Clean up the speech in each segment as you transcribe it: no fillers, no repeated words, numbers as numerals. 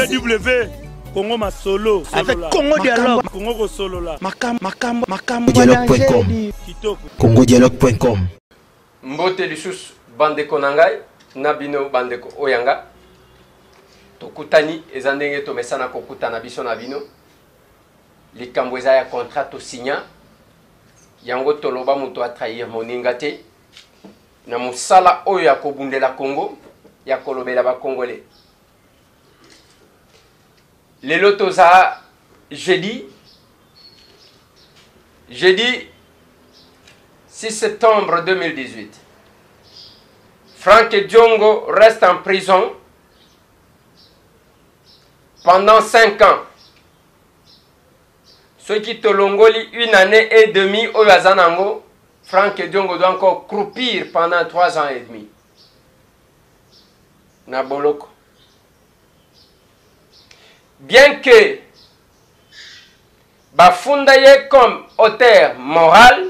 BW Congo ma solo avec Congo Dialogue Congo solo là Makambo Dialogue.com CongoDialogue.com Mbote lisusu bandeko nangai nabino bandeko oyanga tokutani ezandenge tomesana kokutana biso na bino likambo eza ya contrat to signa yango toloba muto a trahir moninga te na musala oyo ya kobundela Congo ya kolobela ba Congolais. Lelo toza jeudi 6 septembre 2018. Franck Diongo reste en prison pendant 5 ans. Ceux qui tolongoli 1 année et demie au Yazanango, Franck Diongo doit encore croupir pendant 3 ans et demi. Naboloko. Bien que Bafundaye comme auteur moral,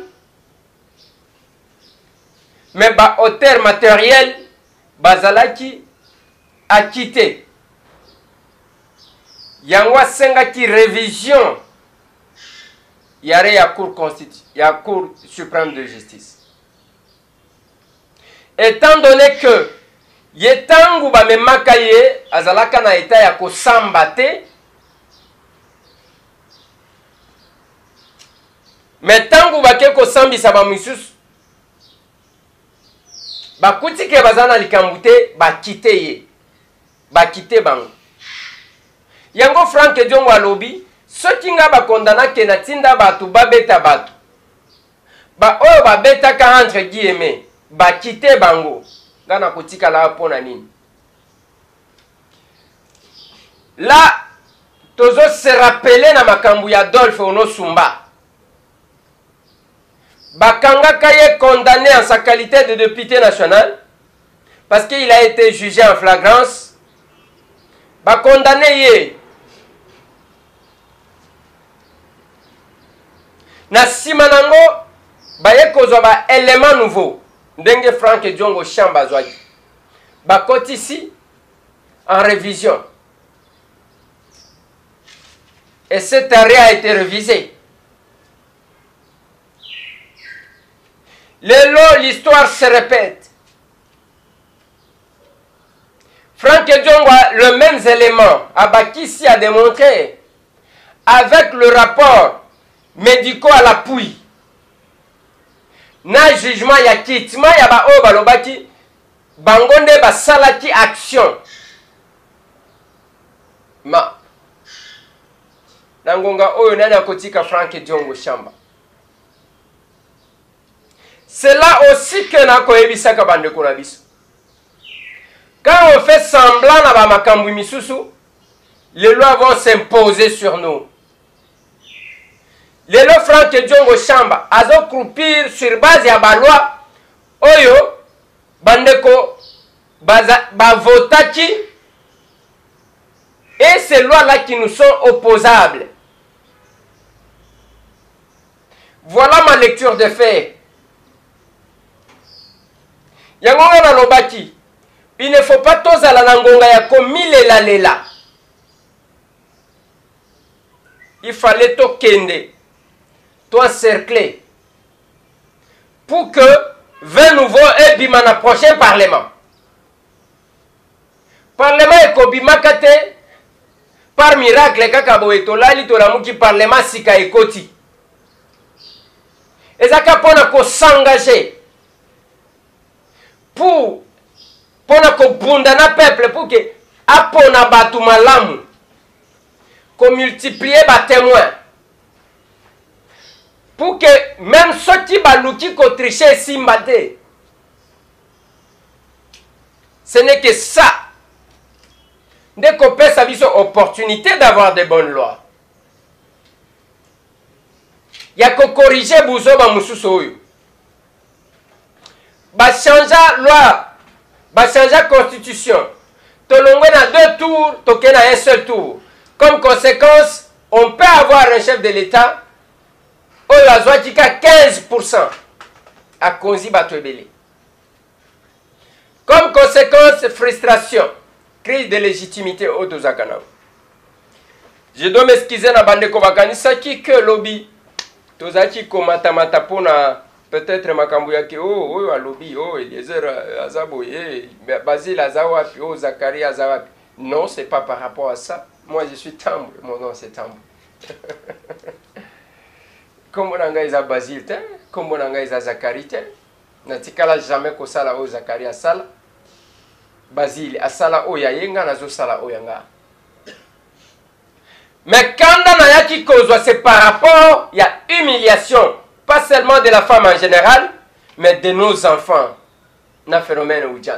mais ba auteur matériel, Bazalaki a quitté. Yangwa Sengaki révision. Yare ya cour cour suprême de justice. Étant donné que yetangu ba memakaye azalaka na eta ya kosamba te, mais tangu bake kosambisa ba misusu bakuti ke bazana likambu te bakite ye bakite bango. Yango Franck Diongo alobi soki nga bakondana ke na tinda batu babeta batu ba oyo babetaka entre guillemets bakite bango ngana kotika la pona nini. Là tozo se rappeler na makambu ya Adolphe Onosumba bakanga kaye condamné en sa qualité de député national parce qu'il a été jugé en flagrance. Ba condamné ye na simanango baye kozwa ba élément nouveau ndenge Franck Diongo Chamba zwaki bakoti ici en révision et cet arrêt a été révisé. L'histoire se répète. Franck Diongo a le même élément Abakissi a démontré avec le rapport médicaux à l'appui. Na jugement ya kitima ya ba o balobaki bangonde ba salaki action. Ma nangonga oyo nani akotika Franck Diongo Chamba. C'est là aussi que na koyebisaka bandeko na biso. Quand on fait semblant na ba makambu misusu, les lois vont s'imposer sur nous. Lelo Franck Diongo Chamba azo croupir sur base ya ba loi oyo bandeko bavotaki et ces lois là qui nous sont opposables. Voilà ma lecture de fait. Yangonga na lobaki, il ne faut pas tozala na ngonga ya komilela lela. Il fallait to kende, to encercler pour que 20 nouveaux et bima na prochain parlement. Parlement ekobimakate par miracle kaka boetolali to lamuki parlement sika ekoti. Ezaka pona ko s'engager pour ko bunda na peuple pour que apona batu malamu ko multiplier ba témoins pour que même ceux qui baluki ko tricher simbate. Ce n'est que ça. Dès qu'on peut s'aviser opportunité d'avoir des bonnes lois. Il y a qu'on corriger bouzo ba mususu oyo. Ba changer loi, ba changer constitution. Tolongwe na 2 tours, toke na 1 seul tour. Comme conséquence, on peut avoir un chef de l'État oyo azwakika 15% à konzi bato ebele. Comme conséquence, frustration, crise de légitimité au Dozakana. Je dois m'excuser na bandeko bakanisa ki que lobby. Tozaki komata mata pona peut-être makambo yake oh a lobby oh Eliezer azaboye Basile azawapi oh Zacharie azawapi. Non, c'est pas par rapport à ça. Moi je suis Tambo, mon nom c'est Tambo. Comme on a isa Basile, comme on a isa Zacharie, natikala jamais ko sala o Zacharie asala. Basile asala o yayenga nazo sala o yanga. Mais quand on a qui cause, c'est par rapport, il y a humiliation, pas seulement de la femme en général, mais de nos enfants. Na phénomène Oudjan.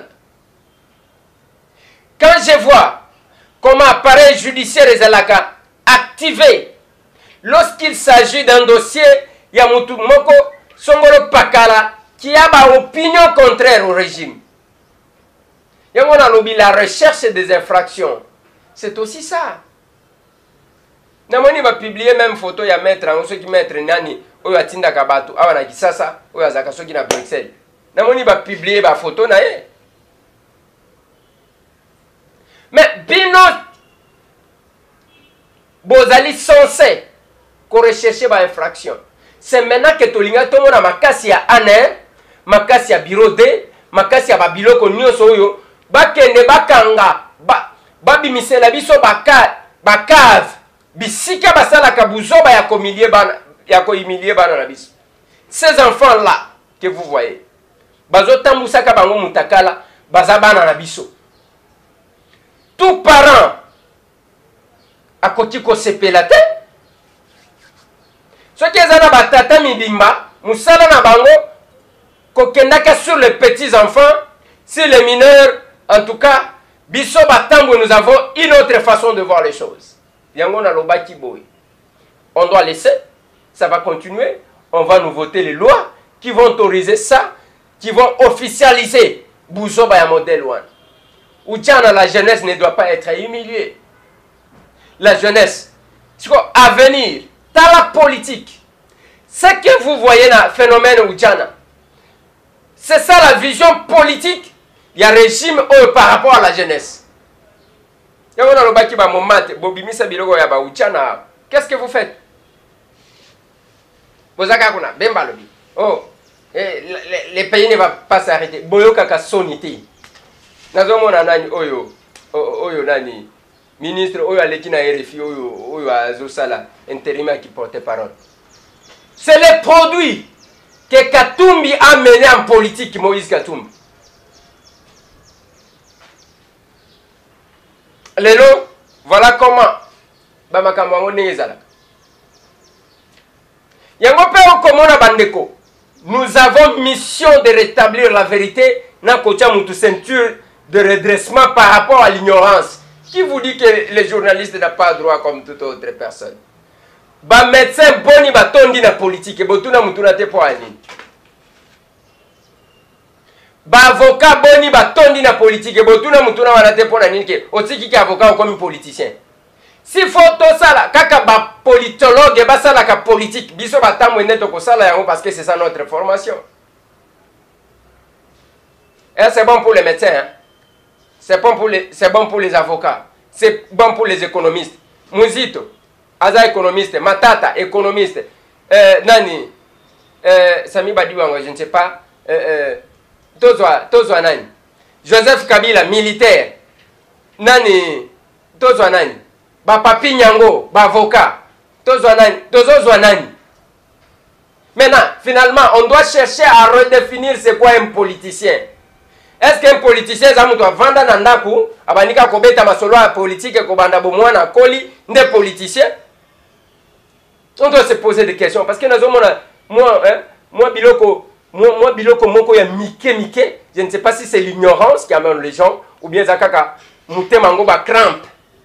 Quand je vois comment appareil judiciaire est activé, lorsqu'il s'agit d'un dossier, il y a Moutou Moko, Songoro Pakala, qui a une opinion contraire au régime. Il y a la recherche des infractions. C'est aussi ça. Namoni va publier même photo ya maître en ceux qui maître nani oyo atinda kabatu awana kisasa oyo azaka soki na Bruxelles. Namoni va publier ba photo na ye. Mais bino bozali censé ko rechercher ba infraction. C'est maintenant que tolinga tomo na makasi ya ANR, makasi ya bureau D, makasi ya ba biloko nyonso oyo bakende bakanga ba bimisela biso bakave bisika basala kabuzoba ya komilie bana ya ko humilier bana na biso. Ces enfants là que vous voyez bazo tambusaka bango mutakala bazabana na biso. Tout parent a koti ko sepela te. Ce qui est na batata mibimba musala na bango ko kendaka sur les petits enfants, sur les mineurs en tout cas biso batambo nous avons une autre façon de voir les choses. On doit laisser, ça va continuer. On va nous voter les lois qui vont autoriser ça, qui vont officialiser Bouzoba et modèle 1. Oudjana, la jeunesse ne doit pas être humiliée. La jeunesse, à venir, dans la politique, ce que vous voyez dans le phénomène Oudjana, c'est ça la vision politique. Il y a un régime par rapport à la jeunesse. Qu'est-ce que vous faites? Oh, les pays ne vont pas s'arrêter. Boyo kaka sonité. Nazomona nani oyo oyo nani ministre oyo aleki na RFI oyo azosala intérim qui porte parole. C'est les produits que Katumbi a mené en politique, Moïse Katumbi. Lelo, voilà comment Bamakamwango Nezala. Nous avons mission de rétablir la vérité dans notre ceinture de redressement par rapport à l'ignorance. Qui vous dit que les journalistes n'ont pas droit comme toute autre personne? Ba médecin boni ba tondi na politique botuna mutuna te po ani. Ba avocat boni ba tondi na politique botuna mutuna wana te po na nini ke otiki ki avocat comme politicien. Si faut to sala kaka ba politologue ba sala ka politique biso ba tamwe neto ko sala yango parce que c'est ça notre formation. Et c'est bon pour les médecins, hein? C'est bon pour les avocats, c'est bon pour les économistes. Muzito Aza économiste, Matata économiste, Nani, Sami Badiouango, je ne sais pas, Tozwa Nani, Joseph Kabila militaire, Nani, Tozwa Nani, Ba Papi Nyango, Ba avocat, Tozwa Nani. Maintenant, finalement, on doit chercher à redéfinir c'est quoi un politicien. Est-ce qu'un politicien doit vendre nandaku, abanika kobeta masolo politique kobanda bomwana koli des politiciens? On doit se poser des questions parce que moi biloko moko ya mike, je ne sais pas si c'est l'ignorance qui amène les gens ou bien zakaka mutemango ba crampe.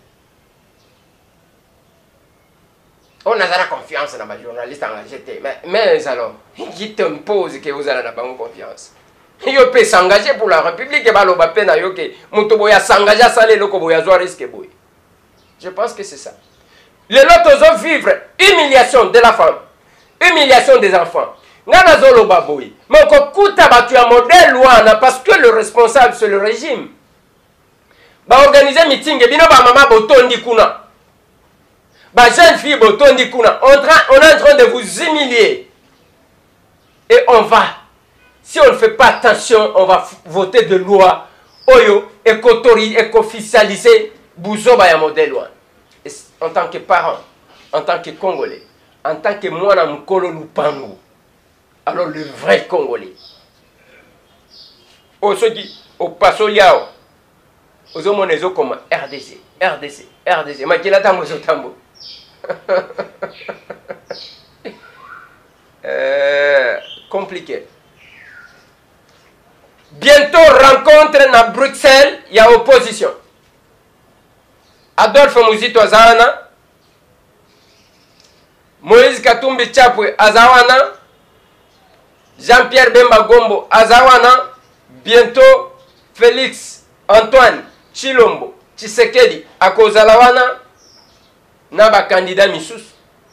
On a la confiance dans les journalistes engagés, mais alors, qui t'impose que vous avez la bonne confiance? Il peut s'engager pour la République et baloba pena yoke mutoboya s'engager à saler loko boya zo risque boy. Je pense que c'est ça. Les autres vivre humiliation de la femme, humiliation des enfants. Ngana zolo baboy. Mais ko kuta batu ya modèle wana parce que le responsable c'est le régime. Ba organiser meeting bino ba mama botondi kuna. Bah, jeune fille, Botondi Kuna, on est en train de vous humilier. Et on va, si on ne fait pas attention, on va voter de loi, Oyo, éco-officialiser, Bouzoba ya modèle. En tant que parent, en tant que Congolais, en tant que moi, Mkolo Lupango, alors le vrai Congolais. Au Sogi, au Paso Yao, aux Omonezo comme RDC, RDC, RDC, Makilata Mozotambo. Compliqué. Bientôt rencontre à Bruxelles, il y a opposition. Adolphe Muzito Azawana, Moïse Katumbi Chapwe Azawana, Jean-Pierre Bemba Gombo Azawana, bientôt Félix Antoine Chilombo Tshisekedi Akozalawana, Naba candidat Missous.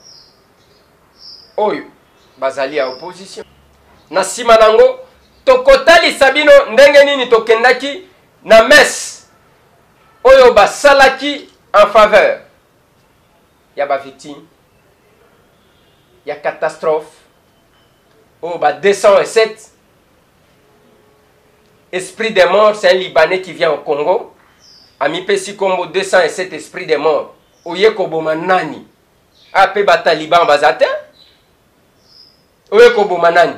Oyo, bazali à opposition. Na simanango, tokotali sabino ndenge nini tokendaki na messe. Oyo basalaki en faveur. Ya ba victime. Ya catastrophe. Oyo ba 207. Esprit des morts, c'est un Libanais qui vient au Congo. Ami Pessi Combo 207 esprit des morts. Oye koboma nani. Ape ba taliban bazate. Oye koboma nani.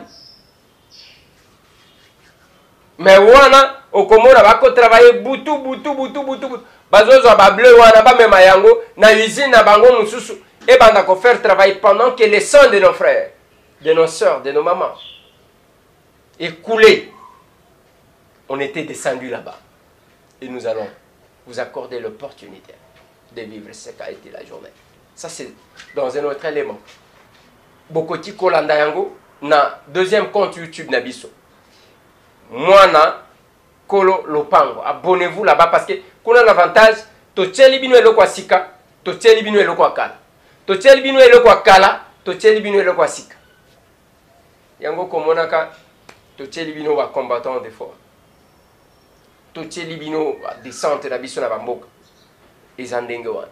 Mais wana okomona bako travailler butu. Bazozo ba bleu wana ba mema yango na usine na bango mususu et banda ko faire travailler pendant que les sangs de nos frères, de nos sœurs, de nos mamans est coulé. On était descendu là-bas et nous allons vous accorder l'opportunité de vivre ce qu'a été la journée. Ça c'est dans un autre élément. Bokoti Kolanda yango na deuxième compte YouTube Nabiso. Mwana Kolo Lopango. Abonnez-vous là-bas parce que qu'on a l'avantage to tcheli bino eloko sika, to tcheli bino eloko kala. To tcheli bino eloko kala, to tcheli bino eloko sika. Yango komonaka to tcheli bino ba combattant de force. To tcheli bino ba descente na biso na bamboka. Ezandenge wana.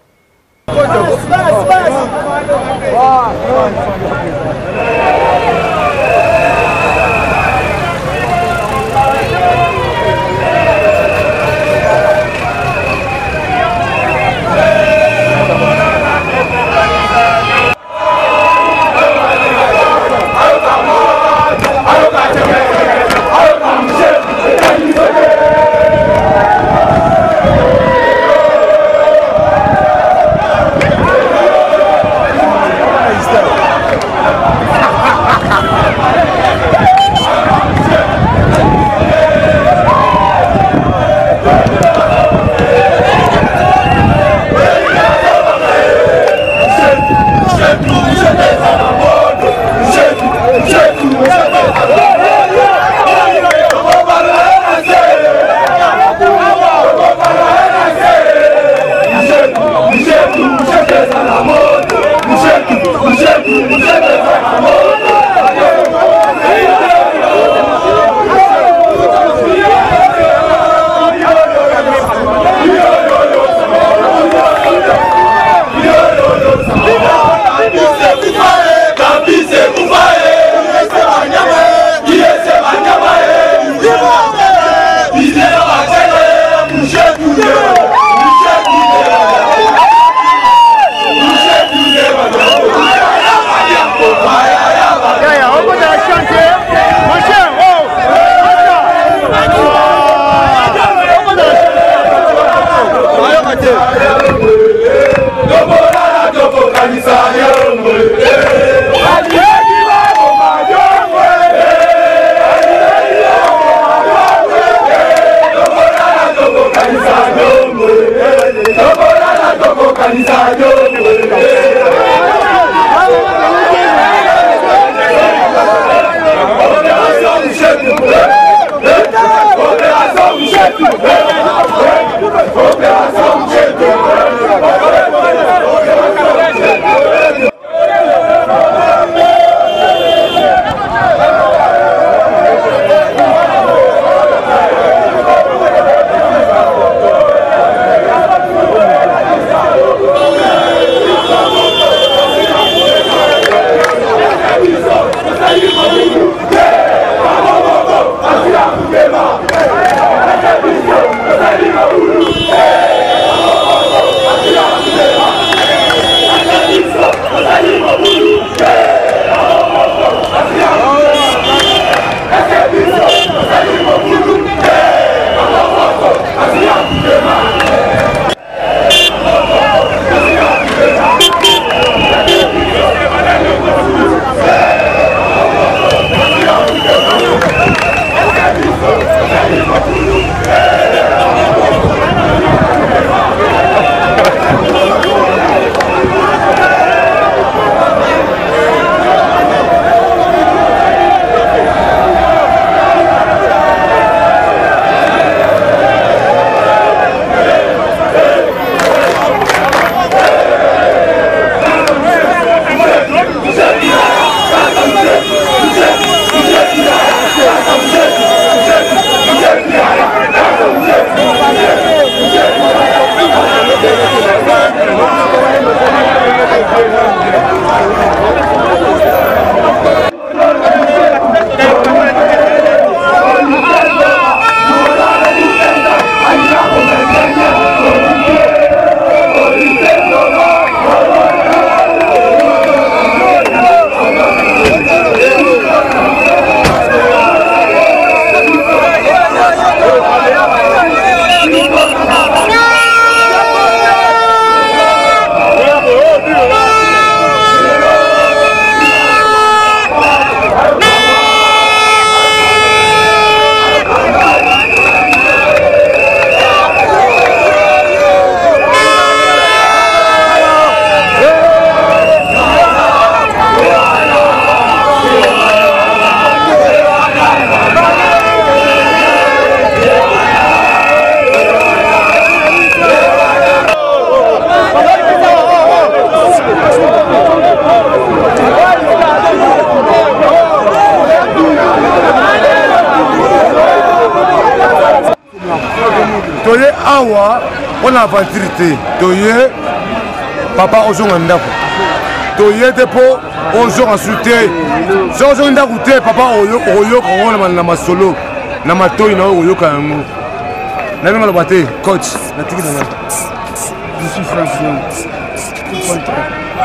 toye awa on a aventurité toye papa ozonga ndako toye te po ozonga sute ozonga ndako te papa oyoka ngona na masolo na matoi na oyoka yango na nanga loba te coach na tiki na je suis franchement tout content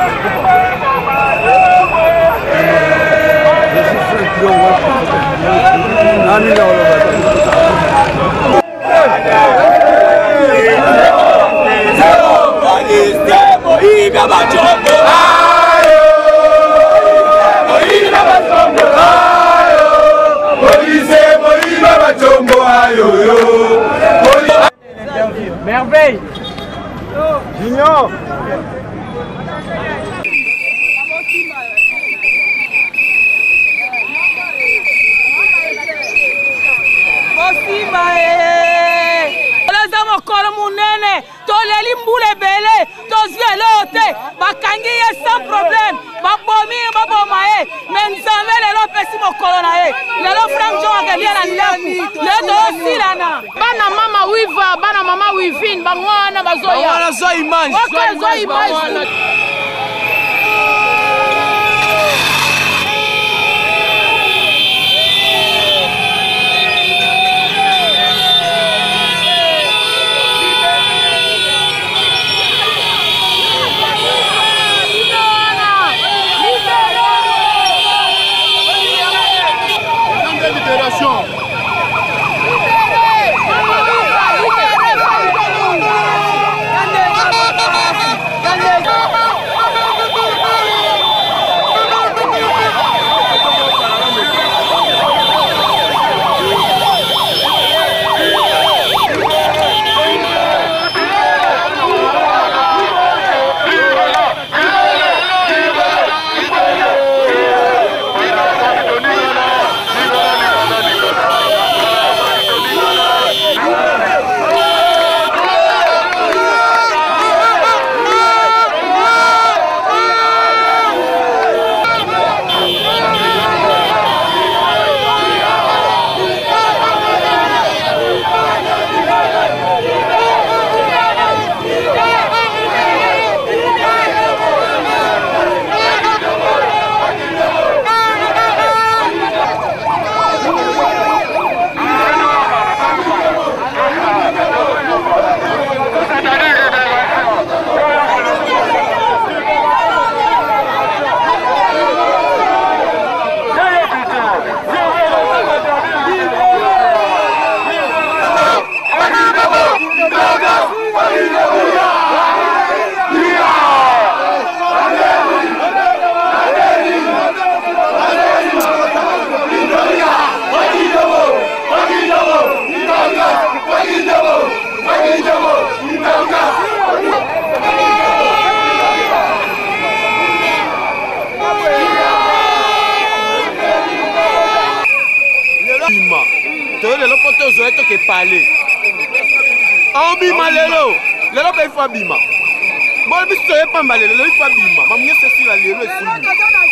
Merveille. Junior. mokolo munene toleli mbula ebele tozwi eloko te bakangi ye sans problème babomi baboma ye me nzambe lelo opesi mokolo na ye lelo frank jo akelia na ndaku lelo toyosilana bana mama wiva bana mama wivine bango wana bazoya Bima lelo pe fa bima. Bon biso ye pamba lelo fa bima. Mamunye sesi la lelo esuli.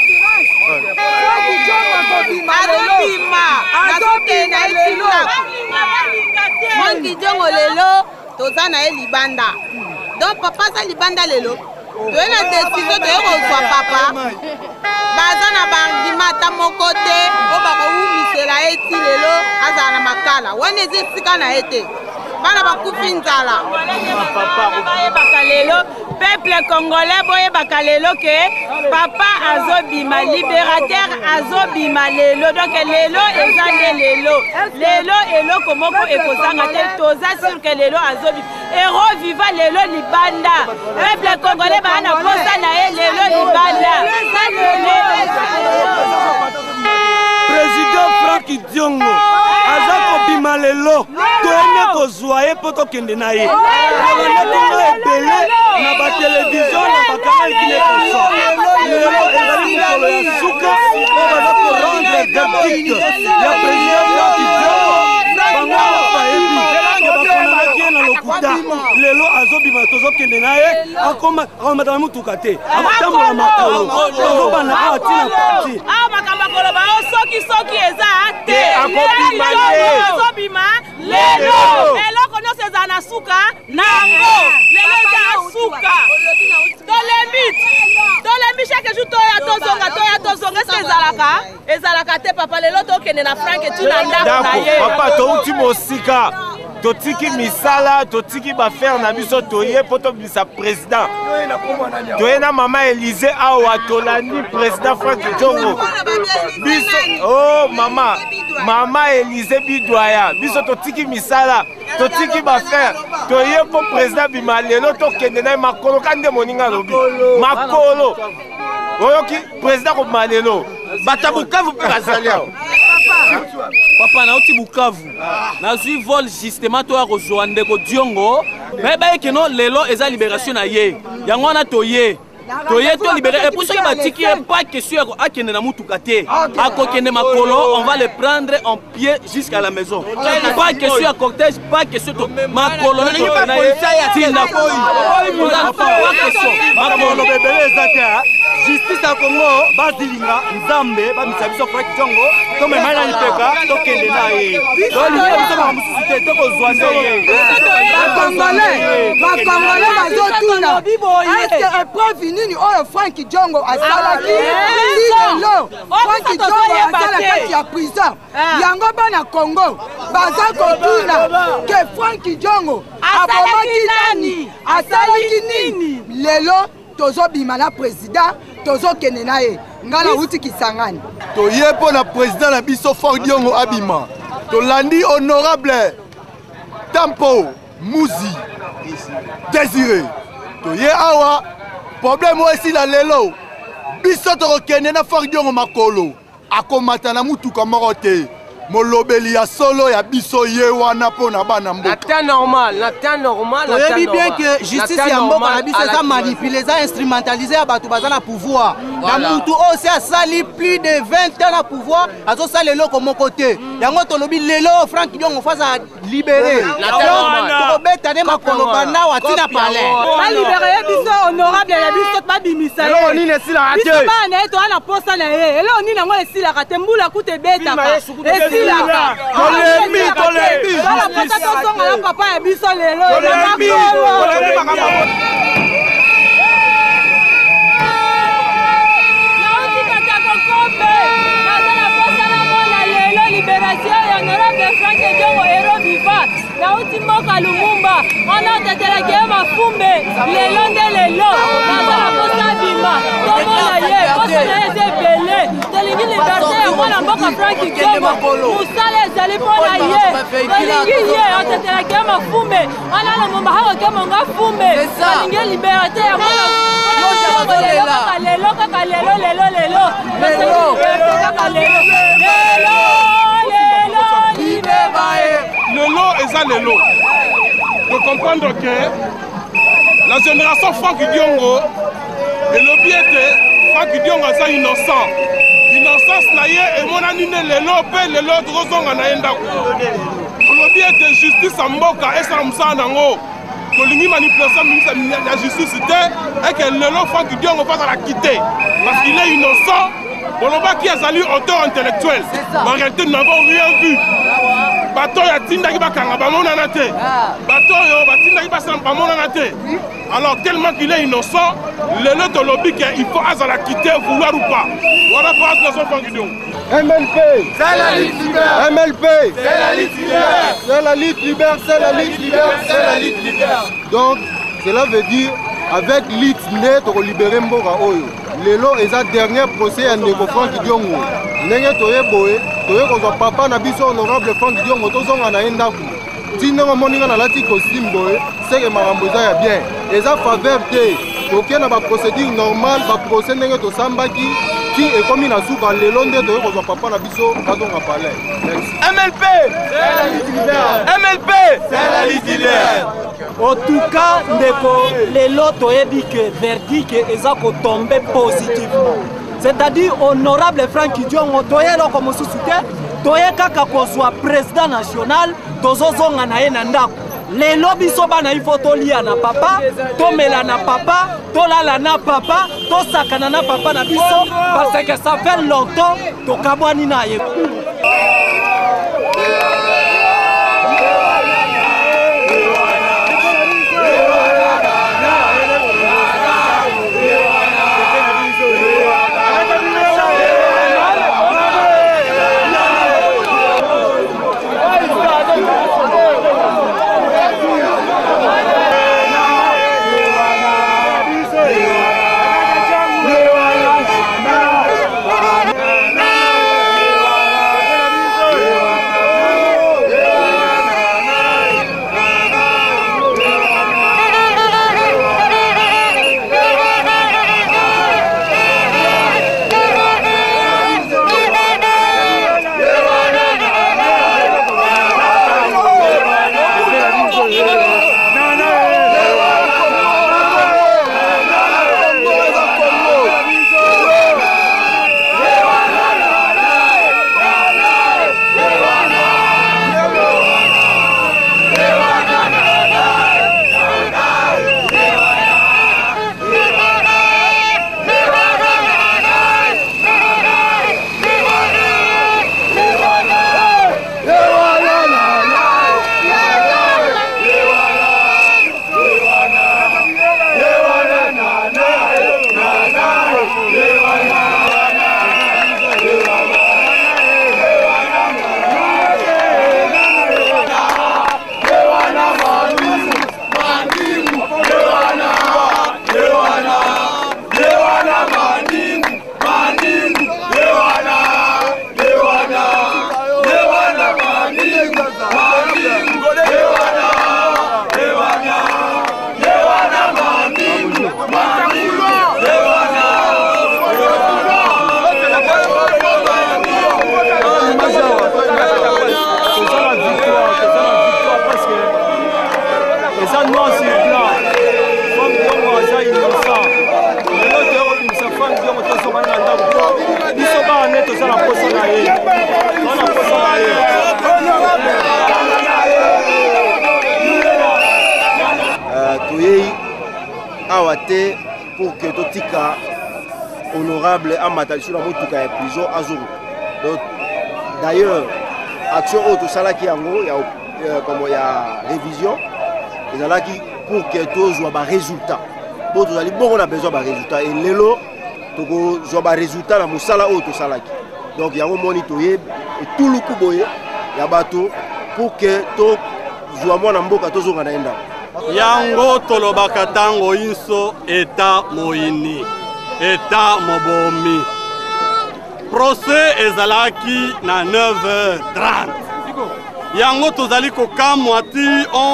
Bima. Nazote na esila. Mwangi jongo lelo toza na libanda. Donc papa sa libanda lelo. Toye na décision toye kozwa papa. Baza na bangima ta mokote o bako umisela eti lelo azala na makala. Wane zisika na ete. Bana bakufi nzala bayebaka lelo peuple congolais boyebaka lelo ke papa azobima libérateur azobima lelo donc lelo eza nde lelo eloko moko ekozanga te toza sur ke lelo azobima héros vivant lelo libanda peuple congolais bana posa na ye lelo libanda président Frank Diongo aza kobima lelo toyene kozwa ye mpo tokende na ye olandakanga ebele na batelevizio na bakanal kine koso lelo ezali mokolo ya suka oyo baza korendre verdict ya président Frank Diongo bango bayebi bakonanaki ye na lokuta lelo azobima tozokende na ye akomata na mutuka te akotambola makolo tozobanda awa ntina parti koloba soki eza te akobima azobima lelo eloko nyonso eza na kende na Frank tu na ndako na ye. Papa touti mosika. Totiki misala, totiki ba faire na biso toye poto bisa président. Toye na maman Élysée awa tolandi président Frank Diongo. Biso oh maman Élysée Bidoya. Biso totiki misala, totiki ba faire. Toye po président bimalelo to kende na makolo kande moninga lobi. Makolo. Oyoki président ko malelo. Batabuka vous pasalia. Papa na uti Bukavu na zui vol justement to rejoindre ko Diongo mais ba que non lelo eza libération na ye yango na toye to libéré et pour ceux qui batiki pas question à kende na mutuka te akokende makolo on va le prendre en pied jusqu'à la maison pas question à cortège pas question to makolo na tinda pas question makolo bebele ezaka justice à Congo bazilinga nzambe ba misabiso Frank Diongo to me mana lipeka to kende na ye to liye biso ba mususu te to kozwande ye ba Congolais bazotuna est-ce que épreuve nini oyo Frank Diongo asalaki lelo Frank Diongo asalaki ya prison yango bana Congo baza kotuna ke Frank Diongo abomaki nani asalaki nini lelo tozo bimana président tozo kende na ye ngala uti kisangani toye po na président na biso Frank Diongo abima tolandi honorable Tampo Muzi Désiré toye awa problème aussi la lelo biso tokokende na Frank Diongo makolo akomata na mutuka moko te molobeli ya solo ya biso ye wana po na bana mboka. La temps normal. Vous voyez bien que justice ya mboka na biso eza manipulé, eza instrumentalisé à bato baza na pouvoir. Na mutu aussi a sali plus de 20 ans na pouvoir, azo sali lelo comme côté. Yango tolobi lelo Frank Diongo faza libéré. Donc beta ne makolo bana watina palais. Ba libéré biso honorable ya biso ba bimisa. Elo ni nesila raté. Biso ba na eto ana posa na ye. Elo ni nango esila raté mbula kute beta. Tolemi. Voilà pata tozonga na papa ya biso lelo. Libération et honorable Frank Diongo héros vivant. La ultime Lumumba, on a été la guerre ma fumbe, les longs de l'élo, la posta bima, comment la yé, posta na yé belé, tolingi liberté, moi la mboka Frank Diongo, Moussa les allez pour la yé, tolingi yé, on a été la guerre ma fumbe, on a le Lumumba, on a été mon gars fumbe, tolingi liberté, moi Lelo eza lelo. De comprendre que la génération Frank Diongo et le biais de Frank Diongo est innocent. Innocence na ye et mon anine lelo pe lelo drozonga na enda. Le biais de justice en mboka et ça msa nango. Tolingi manipulation de la justice et que lelo Frank Diongo va la quitter parce qu'il est innocent. Boloba qui a salué auteur intellectuel. En réalité, nous n'avons rien vu. Bato ya tinda ki bakanga bamona na te. Bato yo batinda ki basamba mona na te. Alors tellement qu'il est innocent, le to lobby qu'il faut azala quitter vouloir ou pas. Voilà pas la son Frank Diongo. MLP, c'est la lutte libère. MLP, c'est la lutte libère. C'est la lutte libère, c'est la lutte libère, c'est la lutte libère. Donc cela veut dire avec lutte net pour libérer mboka oyo. Lelo eza dernier procès ya ndeko Frank Diongo. Ndenge toye boye, toye kozwa papa na biso honorable Frank Diongo tozonga na endako. Tinga moninga na lati costume boye, c'est que makambo eza ya bien. Eza faveur te. Toke na ba procédure normale, ba procès ndenge to sambaki qui est comme na souka lelo nde toye kozwa papa na biso bazonga palais. Merci. MLP, c'est la lutte libère. MLP, c'est la lutte libère. En tout cas, lelo toyebi que verdict eza ko tomber positivement. C'est-à-dire honorable Frank Diongo toye loko mosusu te, toye kaka kozwa président national tozozonga na ye na ndako. Lelo biso bana ifo tolia na papa, tomela na papa, tolala na papa, tosakana na papa na biso parce que ça fait longtemps tokabwani na ye. Et ça, noir sur blanc. Femme Diongo, ça, innocent. Mais là, tu as dit, sa femme Diongo, tu as son mari dans le dos. Ils sont pas en net, ça, la poste en aïe. On a poste en aïe. Toyei, awate, pour que Totika, honorable, amatali sur la motuka et prison, azuru. Donc, d'ailleurs, action auto salaki yango, il y a révision, et salaki pour que tous soient des résultats. Bon, tous on a besoin de résultats. Et l'élo, tous soient des résultats dans musala auto salaki. Donc, il y a un monitoyer et tout le coup boye, il y a bateau pour que tous soient moins en boka tous soient naenda. Yango tolobaka tango inso eta moini, eta mobomi. Procès ezalaki na 9h30. Yango tozali kokamwa ti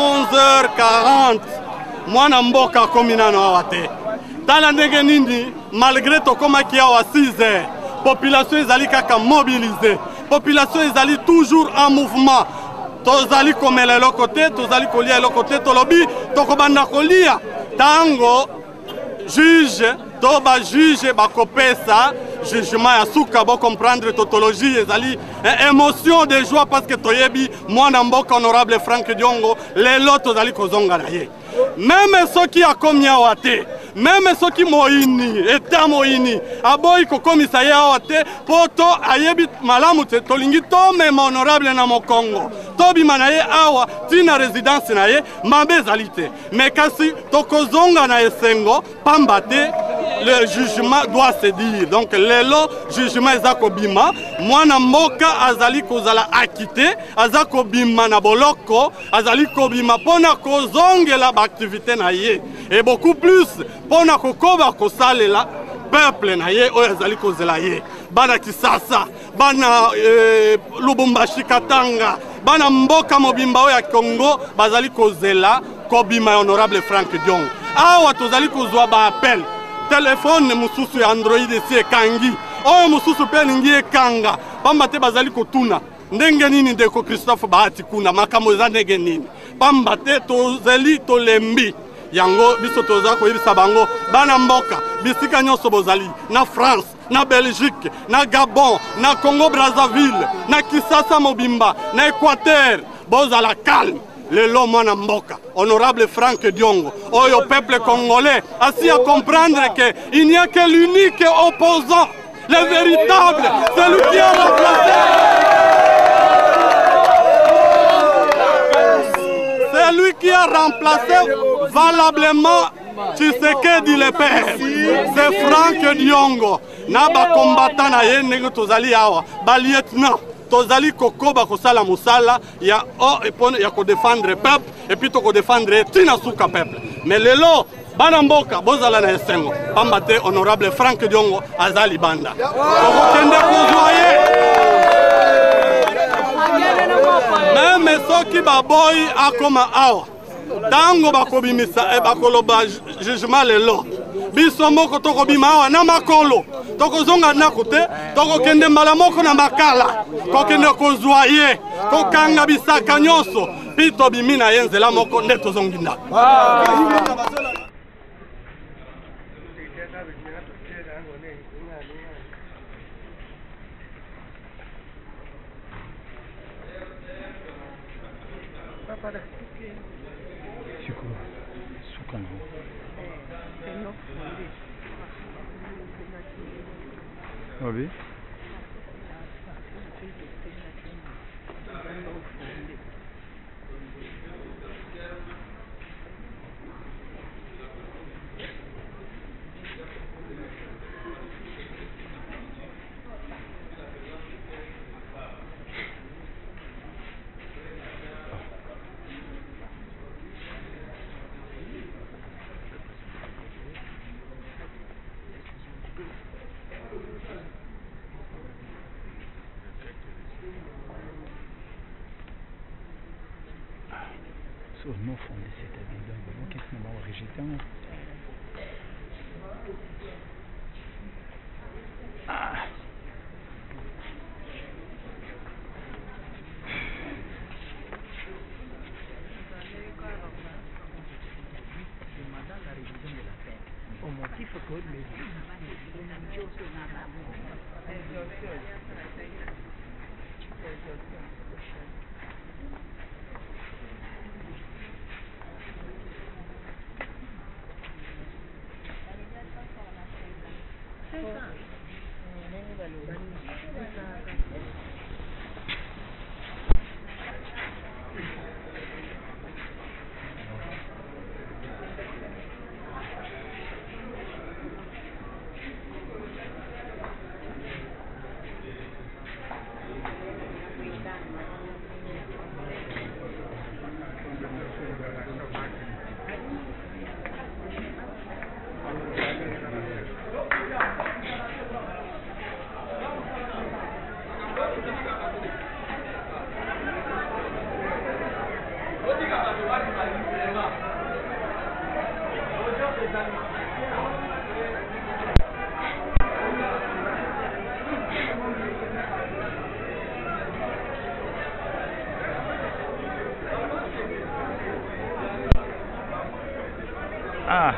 11h40. Mwana mboka komina na wate. Tala ndenge nini malgré tokomaki awa 6h. Population ezali kaka mobilisée. Population ezali toujours en mouvement. Tozali komela lokote, tozali kolia lokote, tolobi tokobanda kolia. Tango juge toba juge bakopesa jugement ya suka bo comprendre tautologie ezali émotion de joie parce que toyebi mwana mboka honorable Frank Diongo lelo tozali kozonga na ye. Même ceux qui a commis à Wate, même ceux qui moini, état moini, aboy ko komisa ya Wate, poto ayebi malamu te tolingi to même honorable na mo Congo. Tobi manaye awa tina résidence na ye mabe zalite. Mais kasi tokozonga na esengo pambate le jugement doit se dire. Donc lelo jugement ezako bima, mwana mboka azali kozala akite, azako bima na boloko, azali ko bima pona kozongela activité na ye et beaucoup plus pona kokoba kosalela peuple na ye oyo azali kozela ye bana Kisasa bana Lubumbashi Katanga bana mboka mobimba oyo ya Congo bazali kozela kobima honorable Frank Diongo awa tozali kozwa ba appel téléphone mususu ya Android si ekangi oyo mususu pe ningi ekanga pamba te bazali kotuna ndenge nini ndeko Christophe Bahati kuna makambo za ndenge nini pamba te tozeli tolembi yango biso toza koyebisa bango bana mboka bisika nyonso bozali na France na Belgique na Gabon na Congo Brazzaville na Kisasa mobimba na Équateur bozala calme lelo mwana mboka honorable Frank Diongo oyo peuple congolais assis à comprendre que il n'y a que l'unique opposant le véritable celui qui a remplacé lui qui a remplacé valablement Tshisekedi le père, c'est Frank Diongo. Na ba combattant na ye ndenge tozali awa, ba lieutenant tozali kokoba kosala musala ya ya ko défendre peuple et puis to ko défendre tina suka peuple. Mais lelo bana mboka bozala na esengo pambate honorable Frank Diongo azali banda. Kokende kozoye même soki baboyi akoma awa tango bakobimisa e bakoloba jugement lelo biso moko tokobima awa na makolo tokozonga ndako te tokokende mbala moko na makala kokende kozwa ye kokanga bisaka nyonso mpi tobimi na ye nzela moko nde tozongi ndako Oui. Au fond de cet avis, qu'est-ce qu'on va rejeter? Ah.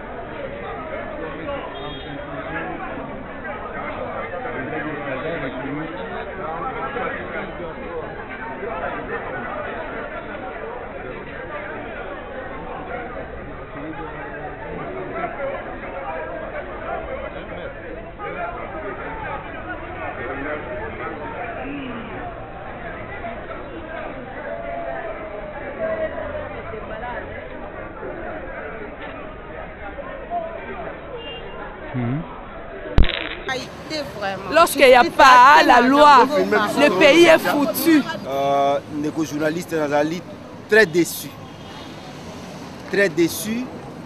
Lorsqu'il n'y a pas la loi, le pays est foutu. Les journalistes sont très déçus. Très déçus.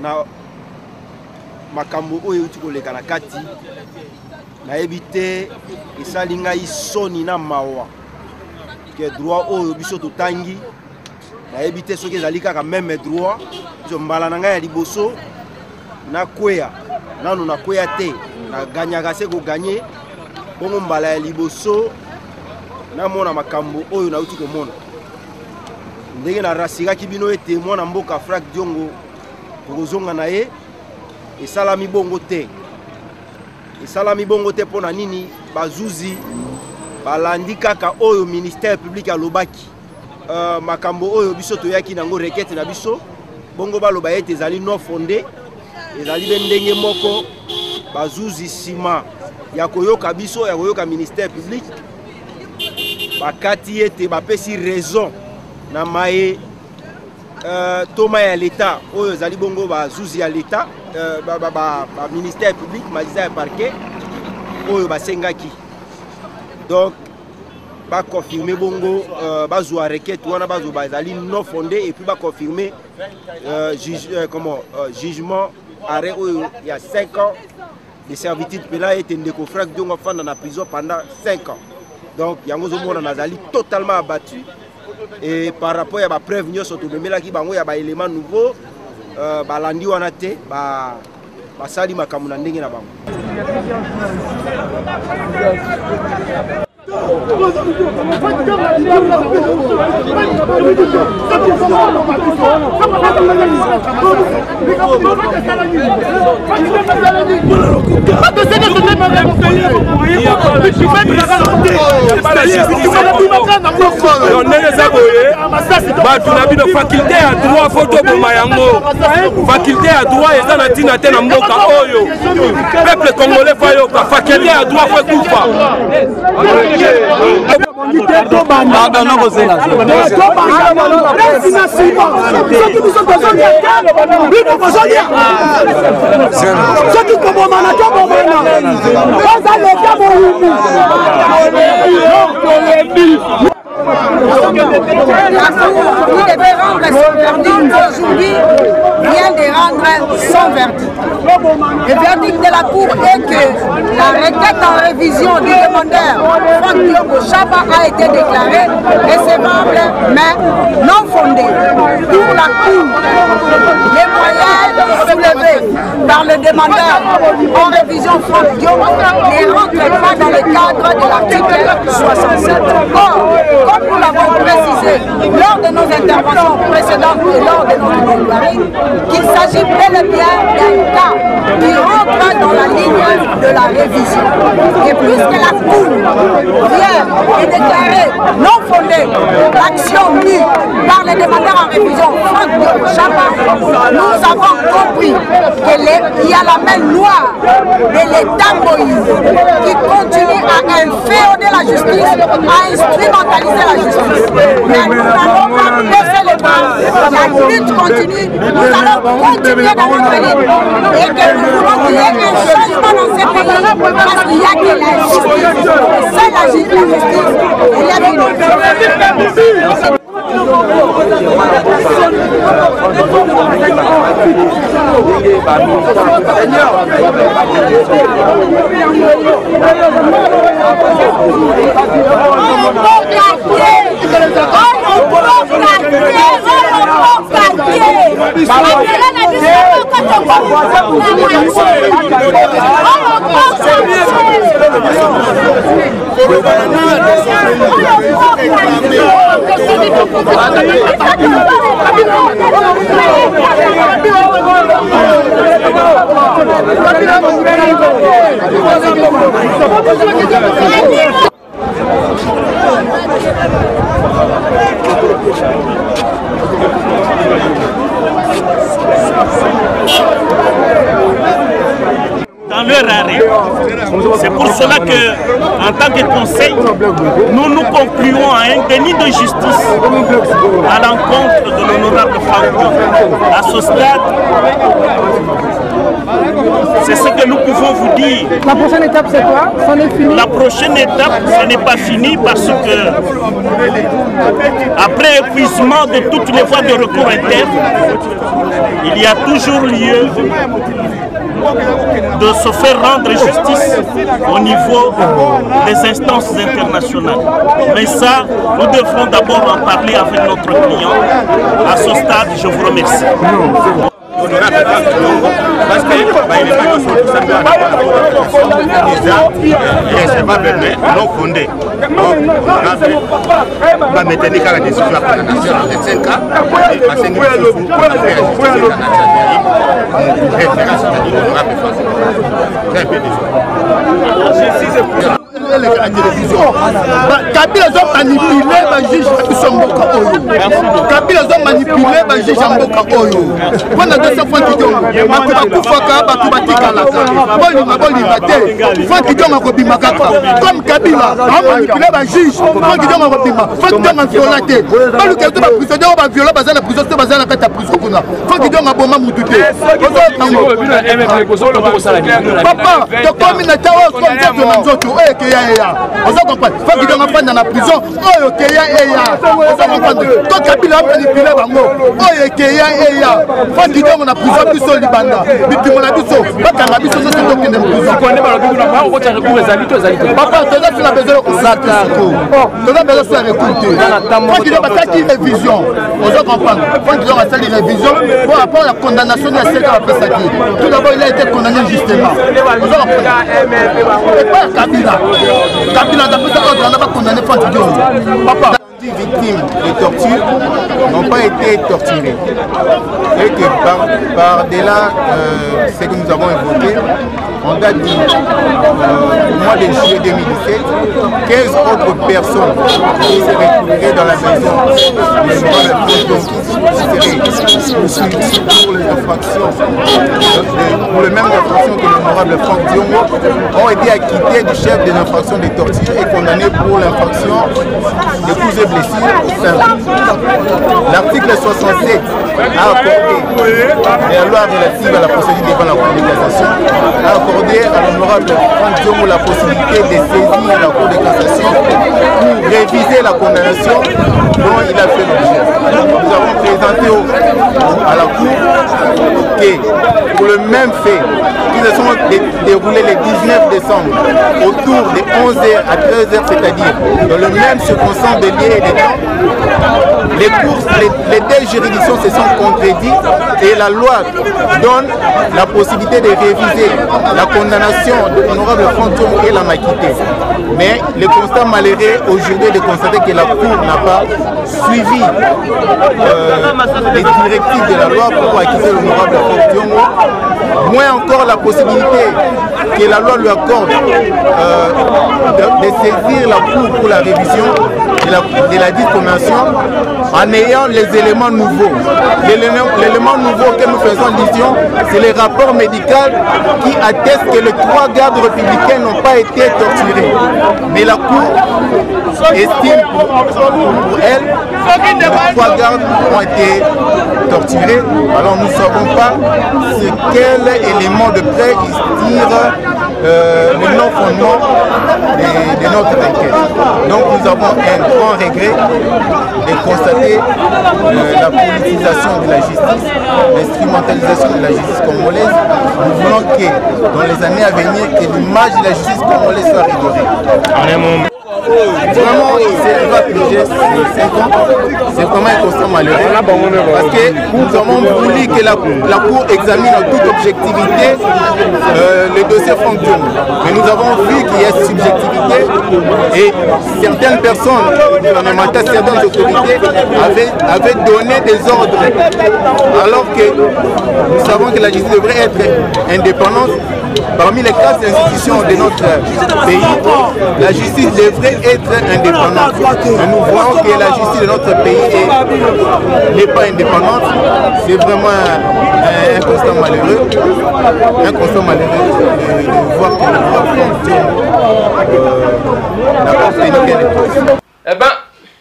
Makambo oyo tukoleka na kati na ebité esalinga isoni na mawa que droit oyo biso totangi na ebité soki ezali kaka même droit biso mbala na ngai ya liboso na kweya nanu na kweya te na ganyaka se ko gagner bongo mbala ya liboso na mona makambo oyo na uti komona ndenge na rasikaki bino ete mwana mboka Frank Diongo kozonga na ye esalami bongo te. Esalami bongo te pona nini bazuzi balandi kaka oyo ministère public alobaki makambo oyo biso toyaki nango requête na biso bongo baloba ete ezali non fondé ezali bendenge moko bazuzi sima ya koyoka biso ya koyoka ministère public bakati ete bapesi raison na maye Thomas ya l'État oyo ezali bongo bazuzi ya l'État ministère public magistrat ya parquet oyo basengaki donc ba confirmer bongo bazwa requête wana bazo bazali non fondé et puis ba confirmer jugement arrêt oyo il y a 5 ans de servitude pénale et ndeko Frank Diongo fanda na prison pendant 5 ans donc yango zomona nazali totalement abattu et par rapport à la preuve nyonso tobemelaki bango ya ba élément nouveau balandi wana te basali makambo na ndenge na bango. Faculté à droit photo faculté à droit et na tina te na mboka oyo peuple congolais fayo faculté à droit faut kufa Aujourd'hui vient de rendre son verdict. Le verdict de la Cour est que la requête en révision du demandeur Frank Diongo Chaba a été déclarée recevable mais non fondée. Pour la Cour, les moyens soulevés par le demandeur en révision Frank Diongo ne rentrent pas dans le cadre de l'article 67. Or, comme nous l'avons précisé lors de nos interventions précédentes et lors de notre plaidoirie, qu'il s'agit bel et bien d'un cas qui rentre ligne de la révision. Et puisque la Cour vient et déclarée non fondée l'action mise par les demandeurs en révision, Franck Chapa, nous avons compris qu'il y a la main noire de l'État Moïse qui continue à inféoder la justice, à instrumentaliser la justice. Mais nous n'allons pas baisser les bras. La lutte continue, nous allons continuer dans notre ligne. Et que nous voulons qu'il y ait un changement dans ces pays parce qu'il n'y a que la justice. Et seule la justice, elle est une dans leur arrêt. C'est pour cela que, en tant que conseil, nous concluons à un déni de justice à l'encontre de l'honorable Franco. À ce stade, c'est ce que nous pouvons vous dire. La prochaine étape, c'est quoi? C'en est fini? La prochaine étape, ce n'est pas fini parce que, après épuisement de toutes les voies de recours internes, il y a toujours lieu de se faire rendre justice au niveau des instances internationales. Mais ça, nous devrons d'abord en parler avec notre client. À ce stade, je vous remercie. Parce que non fondé. Donc, va maintenir la décision de la condamnation dans 25 cas. Parce que nous Kabila a manipulé le juge Mboka Oyo. Kabila a manipulé le juge Mboka Oyo. Pendant 200 fois qui ont comme Kabila a manipulé le juge, la prison, pour rapport à la condamnation de la tout d'abord, il a été condamné justement. Et pas Kabila. Kabila n'a pas condamné Papa. Les victimes de torture n'ont pas été torturées. Et que par-delà ce que nous avons évoqué, on date du mois de juillet 2017, 15 autres personnes qui se retrouveraient dans la maison qui seraient poursuivies pour les infractions, pour les mêmes infractions que l'honorable Franck Diongo, ont été acquittés du chef de l'infraction de torture et condamnés pour l'infraction de coups et blessures. L'article 67 a accordé la loi relative à la procédure devant la Cour de cassation, a accordé à l'honorable Franck Diongo la possibilité de saisir la Cour de cassation pour réviser la condamnation dont il a fait l'objet. Nous avons présenté à la Cour que pour le même fait qui se sont déroulés le 19 décembre autour de 11h à 13h, c'est-à-dire dans le même circonstance de lieu et de temps, les deux juridictions se sont contredites et la loi donne la possibilité de réviser la condamnation de l'honorable Franck Diongo et la quitté. Mais le constat malheureux aujourd'hui est de constater que la Cour n'a pas suivi les directives de la loi pour acquitter l'honorable Franck Diongo, moins encore la possibilité que la loi lui accorde de saisir la Cour pour la révision de la dite convention en ayant les éléments nouveaux. L'élément nouveau que nous faisons allusion, c'est les rapports médicaux qui attestent que les 3 gardes républicains n'ont pas été torturés. Mais la Cour estime pour elle que les 3 gardes ont été torturés. Alors nous ne savons pas quel élément de prêt ils tirent le non-fondement de notre enquête. Donc nous avons un grand regret de constater la politisation de la justice, l'instrumentalisation de la justice congolaise. Nous voulons que dans les années à venir, que l'image de la justice congolaise soit rigorée. Vraiment, il va piéger 5 ans. C'est vraiment un constat malheureux. Parce que nous avons voulu que la Cour examine en toute objectivité le dossier Franck Diongo. Mais nous avons vu qu'il y a subjectivité et certaines personnes gouvernementales, certaines autorités avaient donné des ordres. Alors que nous savons que la justice devrait être indépendante. Parmi les 4 institutions de notre pays, la justice devrait être indépendante. Mais nous voyons que la justice de notre pays n'est pas indépendante. C'est vraiment un constat malheureux. Un constat malheureux de voir que le droit n'a pas fait ni gain. Eh bien,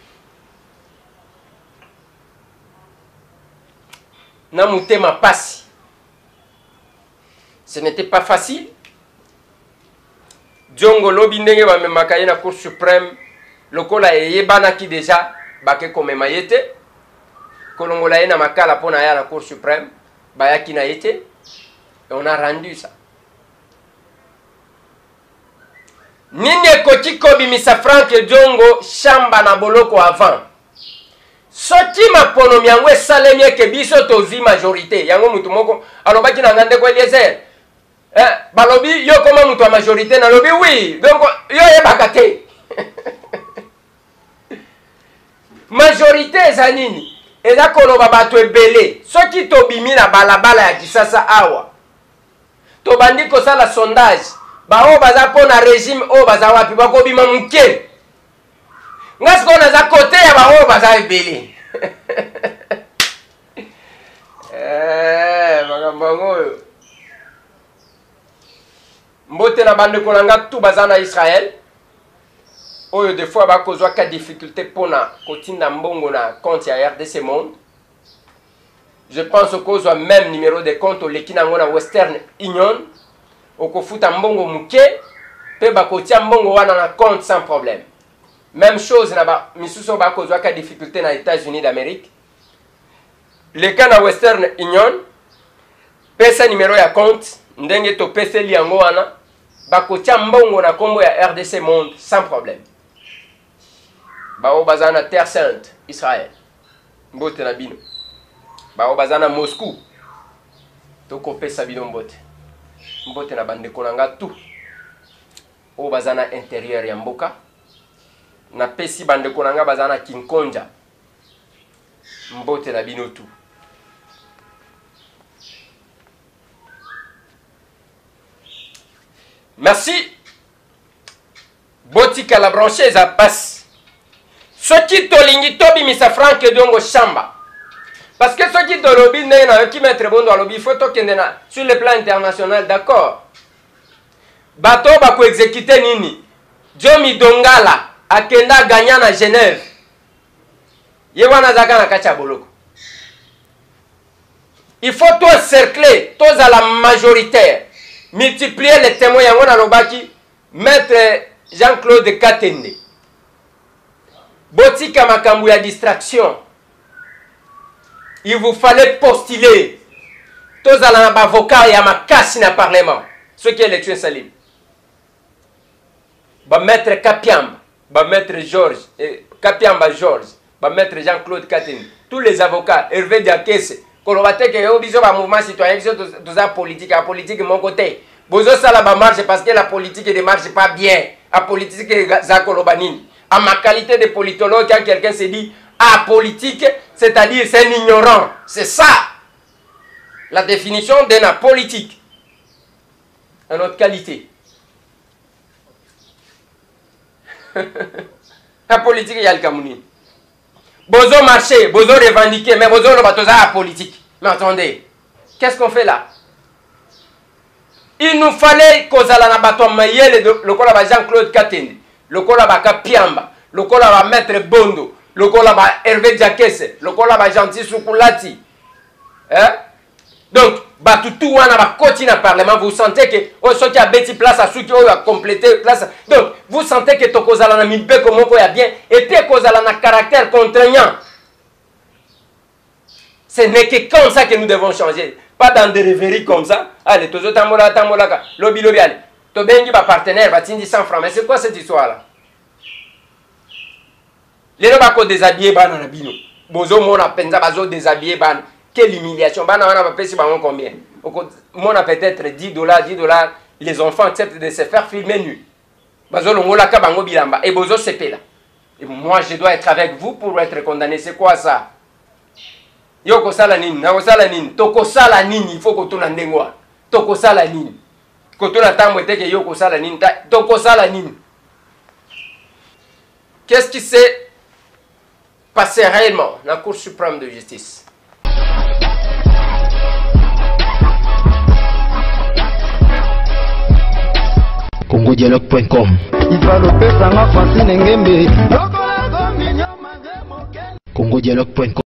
Namutema passe. Ce n'était pas facile. Diongo lobi ndenge ba memakaye na Cour suprême lokola eyebana ki déjà bake komema yete kolongola na makala pona ya la Cour suprême bayaki na yete et on a rendu ça. Nini ekoti kobimisa Franck Diongo shamba na boloko avant. Soti mapono miango esalemi eke biso tozi majorité yango mutu moko alobaki na ngande ko Eliezer. Balobi yo koma mutu a majorité na lobi oui donc yo yebaka te. Majorité eza nini eza koloba bato ebele soki tobimi na balabala ya Kisasa awa tobandi kosala sondage bao baza pona régime o baza wapi bakobima muke ngasi kona za kote ya bao baza ebele. Makambango mbote na bande kolanga tout bazana Israël oyo des fois ba kozwa ka difficulté pona kotinda mbongo na compte ya RDC Monde. Je pense kozwa même numéro de compte lekina ngona Western Union okofuta mbongo muke pe ba kotia mbongo wana na compte sans problème. Même chose na ba misuso ba kozwa ka difficulté na États-Unis d'Amérique. Le cas na Western Union pesa numéro ya compte ndenge to pesa liango wana bakotia mbongo na kombo ya RDC Monde sans problème. Bao bazana Terre Sainte Israël mbote na bino bao bazana Moscou toko pesa bino mbote na bande kolanga tout o bazana intérieur ya mboka na pesi bande kolanga bazana Kinkonja mbote na bino tout. Merci. Botika la branche za passe. Soki tolingi tobi misa Franck Diongo shamba. Parce que soki tolobi na ki mettre bondo alobi il faut tokende na sur le plan international d'accord. Bato ba ko exécuter nini? Jomi Dongala akenda gagna na Genève. Yewana zaka na kacha boloko. Il faut tout cercler, tous à la majoritaire. Multiplier les témoins yangona lobaki maître Jean-Claude Katende. Botika makambu ya distraction. Il vous fallait postuler. Tous à la avocat ya makasi na parlement. Ce qui est élection salim. Ba maître Kapiamba, ba maître Georges, Kapiamba Georges, ba maître Jean-Claude Katende. Tous les avocats, Hervé Diakese. Kolobate ke yo biso ba mouvement citoyen biso toza politique a politique mon côté bozo sala ba marche parce que la politique ne marche pas bien a politique za kolobanini à ma qualité de politologue quand quelqu'un se dit ah politique c'est-à-dire c'est un ignorant, c'est ça la définition d'un politique. à notre qualité. La politique, il y a le Cameroun. Bozo marché, bozo revendiqué, mais bozo le bateau à la politique. Mais attendez, qu'est-ce qu'on fait là? Il nous fallait qu'on ait un bateau maïel, le col à Jean-Claude Katende, le col à Piamba, le col à Maître Bondo, le col à Hervé Diakese, le col à Gentil Soukoulati. Hein? Donc, tout on a continué le Parlement, vous sentez que ceux qui a bêti place à ceux qui ont complété place. Donc, vous sentez que Tokozala n'a mis bien comme on a bien, et puis Tokozala n'a caractère contraignant. Ce n'est que comme ça que nous devons changer. Pas dans des rêveries comme ça. Allez, Tozo Tamola, Tamola, Lobby, Lobby, allez. Tobengi, ma partenaire, va t'indi 100 francs. Mais c'est quoi cette histoire-là? Les gens vont déshabiller, ban dans la bino. Bozo, mon apenza, bazo déshabiller, ban. Quelle humiliation. Ban, on va payer combien? Mon a peut-être $10, les enfants acceptent de se faire filmer nus. Bazo, l'ongo la kabango bilamba. Et bozo, c'est là. Et moi, je dois être avec vous pour être condamné. C'est quoi ça? Yoko sala nini, na sala nini, toko sala nini, il faut que tu n'endengwa. Toko sala nini. Koto la tambo était que yoko sala nini, toko sala nini. Qu'est-ce qui s'est passé réellement dans la Cour suprême de justice? CongoDialogue.com CongoDialogue.com